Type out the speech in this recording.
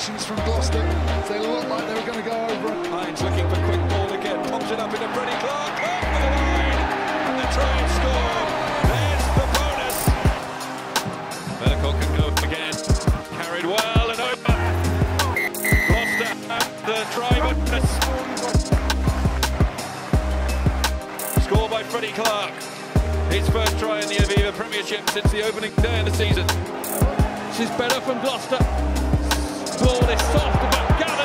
patience from Gloucester. They looked like they were going to go over it. Hines looking for quick ball again, pops it up into Freddie Clarke, over the line, and the try and score. There's the bonus. Vertical can go again, carried well and over. Gloucester the try bonus. Score by Freddie Clarke. His first try in the Aviva Premiership since the opening day of the season. This is better from Gloucester. Ball is soft but gathered.